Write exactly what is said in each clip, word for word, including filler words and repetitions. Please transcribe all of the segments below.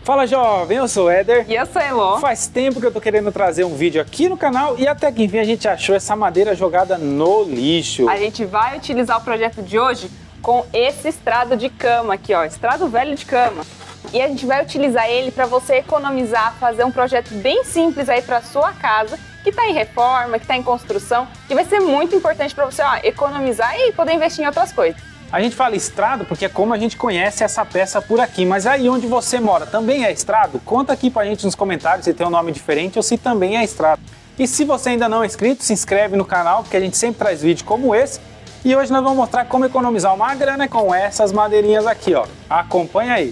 Fala jovem, eu sou o Éder. E eu sou a Elô. Faz tempo que eu tô querendo trazer um vídeo aqui no canal e até que enfim a gente achou essa madeira jogada no lixo. A gente vai utilizar o projeto de hoje com esse estrado de cama aqui, ó, estrado velho de cama. E a gente vai utilizar ele para você economizar, fazer um projeto bem simples aí para sua casa, que está em reforma, que está em construção, que vai ser muito importante para você, ó, economizar e poder investir em outras coisas. A gente fala estrado porque é como a gente conhece essa peça por aqui, mas aí onde você mora também é estrado? Conta aqui pra gente nos comentários se tem um nome diferente ou se também é estrado. E se você ainda não é inscrito, se inscreve no canal, porque a gente sempre traz vídeo como esse. E hoje nós vamos mostrar como economizar uma grana com essas madeirinhas aqui, ó. Acompanha aí.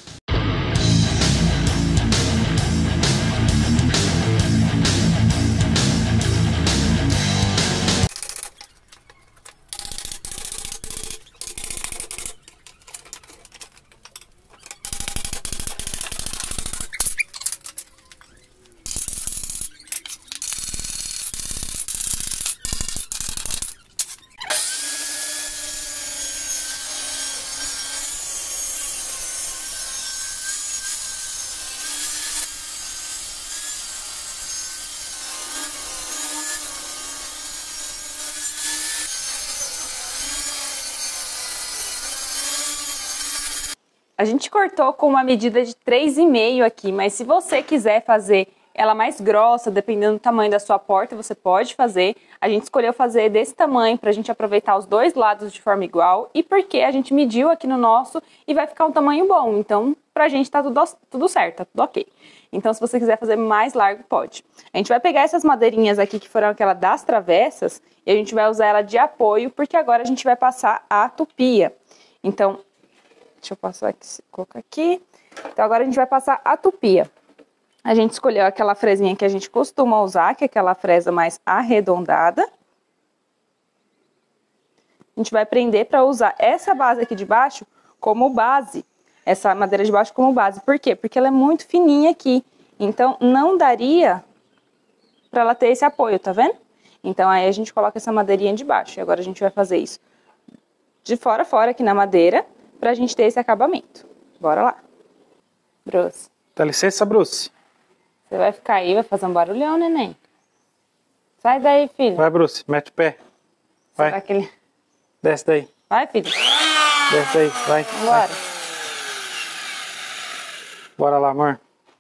A gente cortou com uma medida de três e meio aqui, mas se você quiser fazer ela mais grossa, dependendo do tamanho da sua porta, você pode fazer. A gente escolheu fazer desse tamanho para a gente aproveitar os dois lados de forma igual e porque a gente mediu aqui no nosso e vai ficar um tamanho bom. Então, pra gente tá tudo, tudo certo, tá tudo ok. Então, se você quiser fazer mais largo, pode. A gente vai pegar essas madeirinhas aqui que foram aquela das travessas e a gente vai usar ela de apoio, porque agora a gente vai passar a tupia. Então, deixa eu passar aqui, colocar aqui. Então, agora a gente vai passar a tupia. A gente escolheu aquela fresinha que a gente costuma usar, que é aquela fresa mais arredondada. A gente vai prender para usar essa base aqui de baixo como base. Essa madeira de baixo como base. Por quê? Porque ela é muito fininha aqui. Então, não daria para ela ter esse apoio, tá vendo? Então, aí a gente coloca essa madeirinha de baixo. E agora a gente vai fazer isso de fora a fora aqui na madeira, pra gente ter esse acabamento. Bora lá. Bruce. Dá licença, Bruce. Você vai ficar aí, vai fazer um barulhão, neném. Sai daí, filho. Vai, Bruce, mete o pé. Vai. Será que ele... Desce daí. Vai, filho. Desce daí, vai. Bora. Bora lá, amor.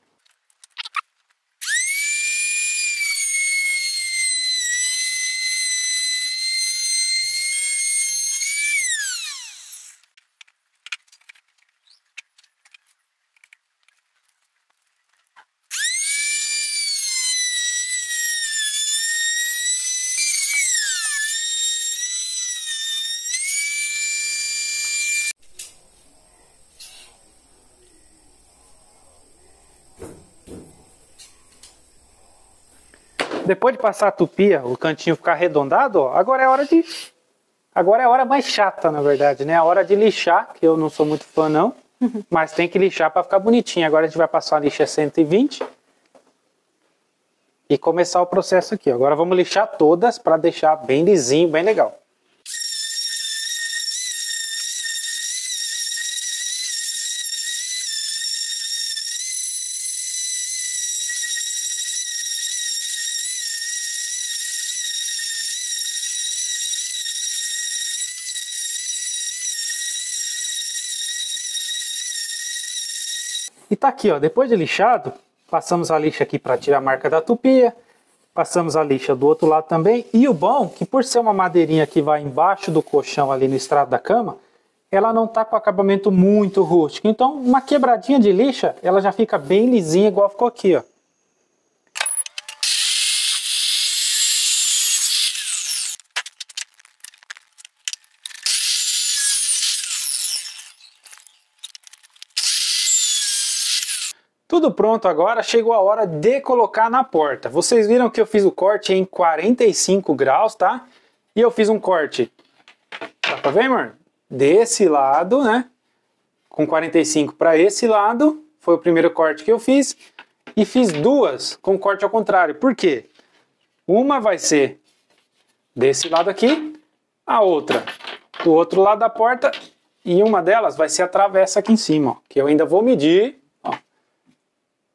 Depois de passar a tupia, o cantinho ficar arredondado, ó, agora é hora de... Agora é a hora mais chata, na verdade, né? A hora de lixar, que eu não sou muito fã, não. Mas tem que lixar para ficar bonitinho. Agora a gente vai passar a lixa cento e vinte. E começar o processo aqui. Agora vamos lixar todas para deixar bem lisinho, bem legal. E tá aqui, ó, depois de lixado, passamos a lixa aqui para tirar a marca da tupia, passamos a lixa do outro lado também, e o bom, que por ser uma madeirinha que vai embaixo do colchão ali no estrado da cama, ela não tá com acabamento muito rústico, então uma quebradinha de lixa, ela já fica bem lisinha igual ficou aqui, ó. Tudo pronto agora, chegou a hora de colocar na porta. Vocês viram que eu fiz o corte em quarenta e cinco graus, tá? E eu fiz um corte, dá pra ver, amor? Desse lado, né? Com quarenta e cinco para esse lado, foi o primeiro corte que eu fiz. E fiz duas com corte ao contrário. Por quê? Uma vai ser desse lado aqui, a outra do outro lado da porta, e uma delas vai ser a travessa aqui em cima, ó, que eu ainda vou medir, ó,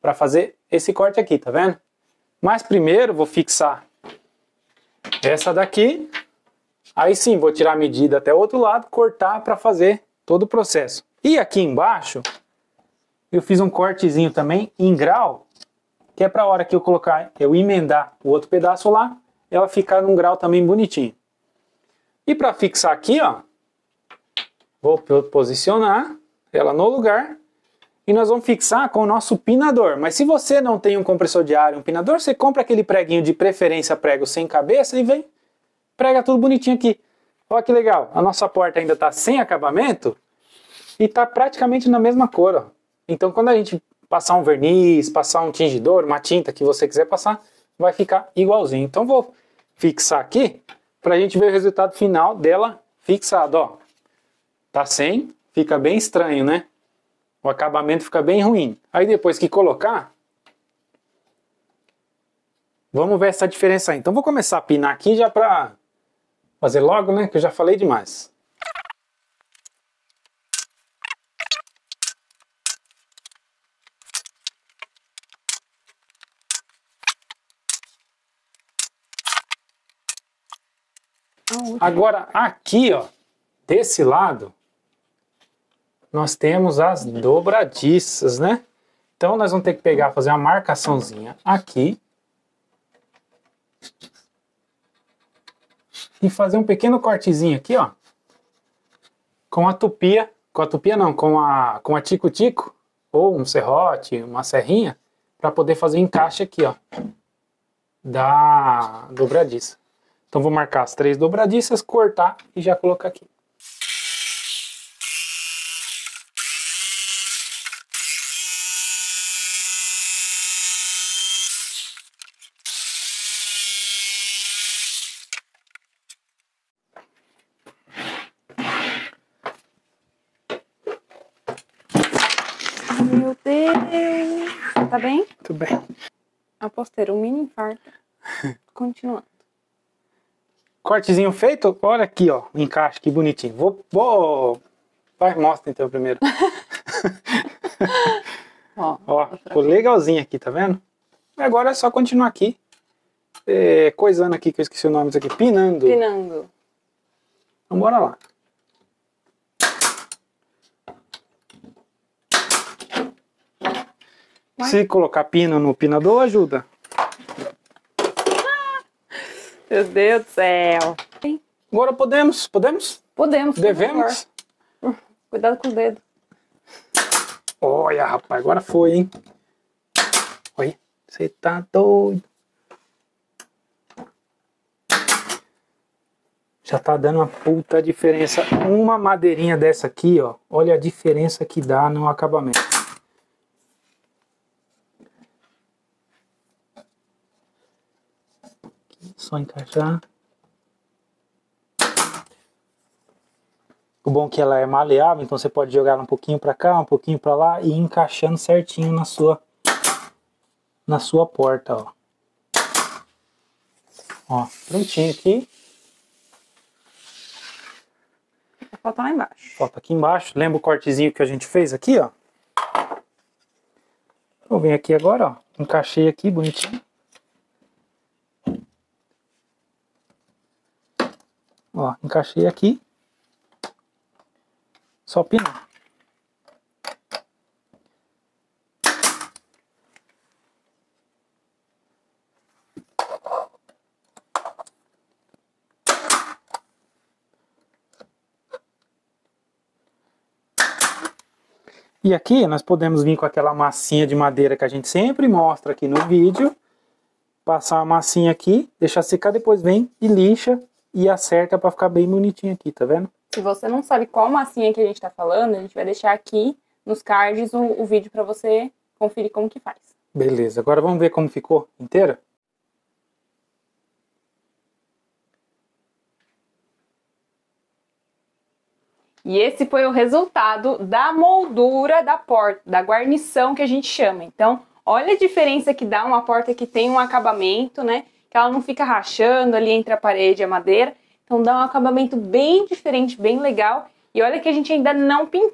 para fazer esse corte aqui, tá vendo? Mas primeiro vou fixar essa daqui, aí sim vou tirar a medida até o outro lado, cortar para fazer todo o processo. E aqui embaixo eu fiz um cortezinho também em grau, que é para a hora que eu colocar, eu emendar o outro pedaço lá, ela ficar num grau também bonitinho. E para fixar aqui, ó, vou posicionar ela no lugar e nós vamos fixar com o nosso pinador. Mas se você não tem um compressor de ar e um pinador, você compra aquele preguinho, de preferência prego sem cabeça, e vem, prega tudo bonitinho aqui. Olha que legal, a nossa porta ainda está sem acabamento e está praticamente na mesma cor, ó. Então quando a gente passar um verniz, passar um tingidor, uma tinta que você quiser passar, vai ficar igualzinho. Então vou fixar aqui para a gente ver o resultado final dela fixado, ó. Tá sem, fica bem estranho, né? O acabamento fica bem ruim. Aí depois que colocar, vamos ver essa diferença aí. Então vou começar a pinar aqui já para fazer logo, né? Que eu já falei demais. Agora aqui, ó, desse lado, nós temos as dobradiças, né? Então nós vamos ter que pegar, fazer uma marcaçãozinha aqui. E fazer um pequeno cortezinho aqui, ó. Com a tupia, com a tupia não, com a, com a tico-tico, ou um serrote, uma serrinha, para poder fazer o encaixe aqui, ó, da dobradiça. Então vou marcar as três dobradiças, cortar e já colocar aqui. Meu Deus! Tá bem? Tudo bem. Aposteiro, um mini infarto. Continuando. Cortezinho feito, olha aqui, ó, o encaixe, que bonitinho. Vou, vou... Vai, mostra então primeiro. Ó, ó, ficou legalzinho aqui, tá vendo? Agora é só continuar aqui, é, coisando aqui, que eu esqueci o nome disso aqui, pinando. Pinando. Então bora lá. Vai. Se colocar pino no pinador, ajuda. Meu Deus do céu. Agora podemos, podemos? Podemos. Devemos? Cuidado com o dedo. Olha, rapaz, agora foi, hein? Olha, você tá doido. Já tá dando uma puta diferença. Uma madeirinha dessa aqui, ó. Olha a diferença que dá no acabamento. Só encaixar. O bom é que ela é maleável, então você pode jogar um pouquinho para cá, um pouquinho para lá e ir encaixando certinho na sua na sua porta, ó. Ó, prontinho aqui. Falta lá embaixo. Falta aqui embaixo. Lembra o cortezinho que a gente fez aqui, ó? Vou vir aqui agora, ó. Encaixei aqui bonitinho. Ó, encaixei aqui. Só pinar. E aqui nós podemos vir com aquela massinha de madeira que a gente sempre mostra aqui no vídeo. Passar a massinha aqui, deixar secar, depois vem e lixa e acerta para ficar bem bonitinho aqui, tá vendo? Se você não sabe qual massinha que a gente tá falando, a gente vai deixar aqui nos cards o, o vídeo para você conferir como que faz. Beleza, agora vamos ver como ficou inteira? E esse foi o resultado da moldura da porta, da guarnição que a gente chama. Então, olha a diferença que dá uma porta que tem um acabamento, né? Que ela não fica rachando ali entre a parede e a madeira. Então dá um acabamento bem diferente, bem legal. E olha que a gente ainda não pintou.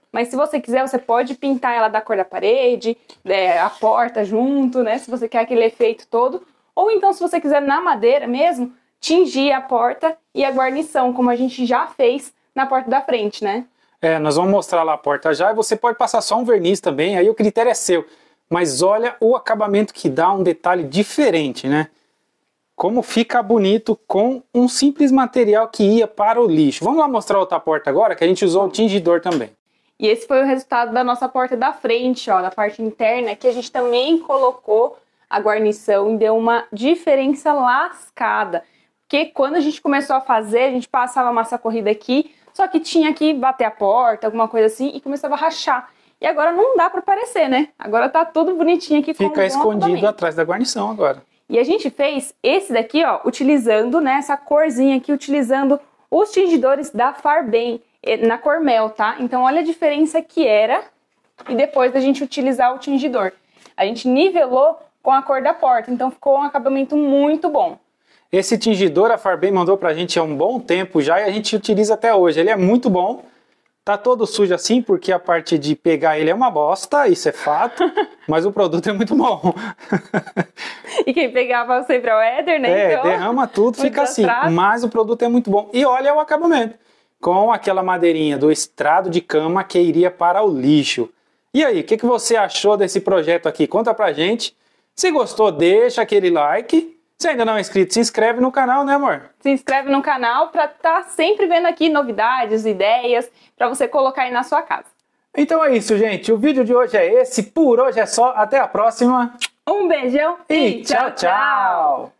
Mas se você quiser, você pode pintar ela da cor da parede, é, a porta junto, né? Se você quer aquele efeito todo. Ou então, se você quiser na madeira mesmo, tingir a porta e a guarnição, como a gente já fez na porta da frente, né? É, nós vamos mostrar lá a porta já, e você pode passar só um verniz também, aí o critério é seu. Mas olha o acabamento que dá, um detalhe diferente, né? Como fica bonito com um simples material que ia para o lixo. Vamos lá mostrar outra porta agora, que a gente usou o tingidor também. E esse foi o resultado da nossa porta da frente, ó, da parte interna, que a gente também colocou a guarnição e deu uma diferença lascada. Porque quando a gente começou a fazer, a gente passava a massa corrida aqui, só que tinha que bater a porta, alguma coisa assim, e começava a rachar. E agora não dá para aparecer, né? Agora tá tudo bonitinho aqui. Fica escondido atrás da guarnição agora. E a gente fez esse daqui, ó, utilizando, né, essa corzinha aqui, utilizando os tingidores da Farbem, na cor mel, tá? Então olha a diferença que era e depois da gente utilizar o tingidor. A gente nivelou com a cor da porta, então ficou um acabamento muito bom. Esse tingidor a Farbem mandou pra gente há um bom tempo já e a gente utiliza até hoje. Ele é muito bom. Tá todo sujo assim porque a parte de pegar ele é uma bosta, isso é fato, mas o produto é muito bom. E quem pegava sempre é o Éder, né? É, então, derrama tudo, fica assim, mas o produto é muito bom. E olha o acabamento, com aquela madeirinha do estrado de cama que iria para o lixo. E aí, o que, que você achou desse projeto aqui? Conta pra gente. Se gostou, deixa aquele like. Se ainda não é inscrito, se inscreve no canal, né, amor? Se inscreve no canal para estar sempre vendo aqui novidades, ideias, para você colocar aí na sua casa. Então é isso, gente. O vídeo de hoje é esse. Por hoje é só. Até a próxima. Um beijão e tchau, tchau!